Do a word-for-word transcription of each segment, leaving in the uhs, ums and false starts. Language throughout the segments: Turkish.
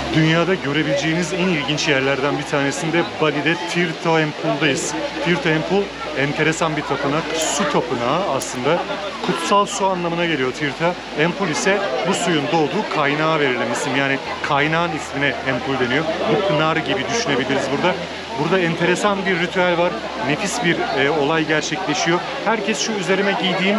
Dünyada görebileceğiniz en ilginç yerlerden bir tanesinde Bali'de Tirta Empul'dayız. Tirta Empul enteresan bir tapınak, su tapınağı aslında. Kutsal su anlamına geliyor Tirta. Empul ise bu suyun doğduğu kaynağa verilen isim. Yani kaynağın ismine Empul deniyor. Bu pınar gibi düşünebiliriz burada. Burada enteresan bir ritüel var. Nefis bir e, olay gerçekleşiyor. Herkes şu üzerime giydiğim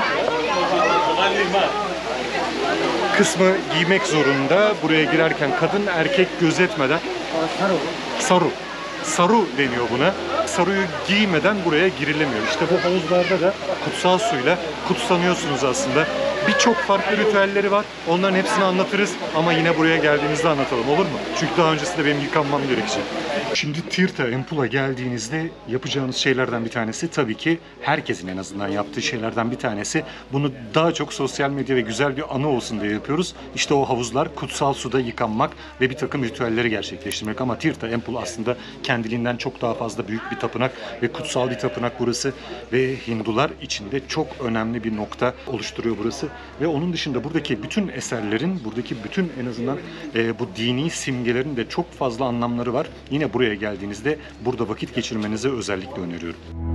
kısmı giymek zorunda. Buraya girerken kadın erkek gözetmeden. Saru. Saru deniyor buna. Saruyu giymeden buraya girilemiyor. İşte bu havuzlarda da kutsal suyla kutsanıyorsunuz aslında. Birçok farklı ritüelleri var. Onların hepsini anlatırız ama yine buraya geldiğimizde anlatalım, olur mu? Çünkü daha öncesinde benim yıkanmam gerekecek. Şimdi Tirta Empul'a geldiğinizde yapacağınız şeylerden bir tanesi, tabii ki herkesin en azından yaptığı şeylerden bir tanesi. Bunu daha çok sosyal medya ve güzel bir anı olsun diye yapıyoruz. İşte o havuzlar, kutsal suda yıkanmak ve bir takım ritüelleri gerçekleştirmek. Ama Tirta Empul aslında kendiliğinden çok daha fazla büyük bir tapınak ve kutsal bir tapınak burası. Ve Hindular içinde çok önemli bir nokta oluşturuyor burası. Ve onun dışında buradaki bütün eserlerin, buradaki bütün en azından e, bu dini simgelerin de çok fazla anlamları var. Yine buraya geldiğinizde burada vakit geçirmenizi özellikle öneriyorum.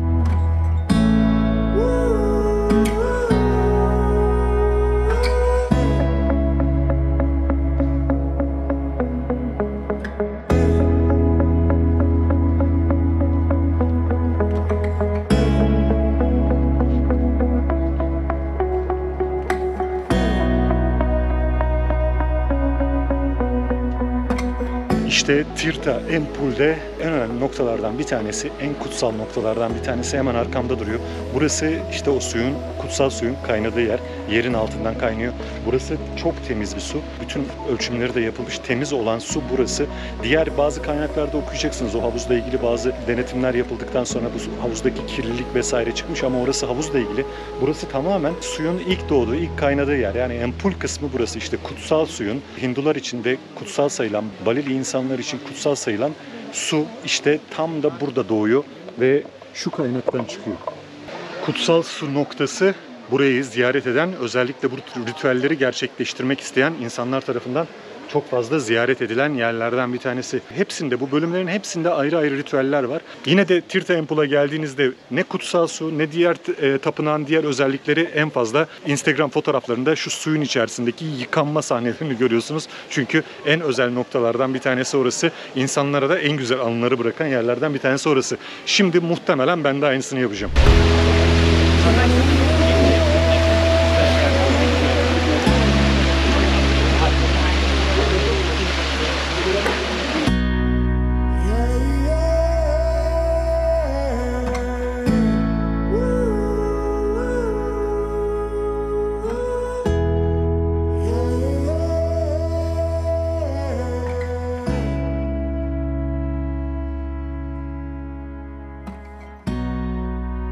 İşte Tirta Empul'de en önemli noktalardan bir tanesi, en kutsal noktalardan bir tanesi hemen arkamda duruyor. Burası işte o suyun, kutsal suyun kaynadığı yer. Yerin altından kaynıyor. Burası çok temiz bir su. Bütün ölçümleri de yapılmış. Temiz olan su burası. Diğer bazı kaynaklarda okuyacaksınız. O havuzla ilgili bazı denetimler yapıldıktan sonra bu havuzdaki kirlilik vesaire çıkmış ama orası havuzla ilgili. Burası tamamen suyun ilk doğduğu, ilk kaynadığı yer. Yani Empul kısmı burası. İşte kutsal suyun, Hindular için de kutsal sayılan, Balili insanlar için kutsal sayılan su işte tam da burada doğuyor ve şu kaynaktan çıkıyor. Kutsal su noktası burayı ziyaret eden, özellikle bu ritüelleri gerçekleştirmek isteyen insanlar tarafından çok fazla ziyaret edilen yerlerden bir tanesi. Hepsinde, bu bölümlerin hepsinde ayrı ayrı ritüeller var. Yine de Tirta Empul'a geldiğinizde ne kutsal su ne diğer e, tapınağın diğer özellikleri en fazla Instagram fotoğraflarında şu suyun içerisindeki yıkanma sahnelerini görüyorsunuz. Çünkü en özel noktalardan bir tanesi orası. İnsanlara da en güzel anıları bırakan yerlerden bir tanesi orası. Şimdi muhtemelen ben de aynısını yapacağım.